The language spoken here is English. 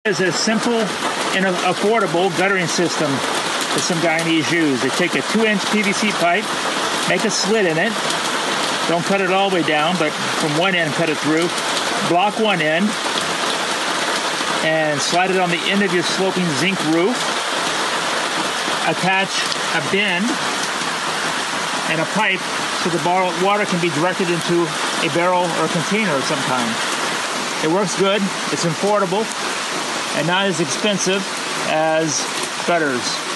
It's a simple and affordable guttering system that some Guyanese use. They take a 2-inch PVC pipe, make a slit in it, don't cut it all the way down, but from one end cut it through, block one end, and slide it on the end of your sloping zinc roof, attach a bin and a pipe so the water can be directed into a barrel or a container of some kind. It works good, it's affordable, and not as expensive as gutters.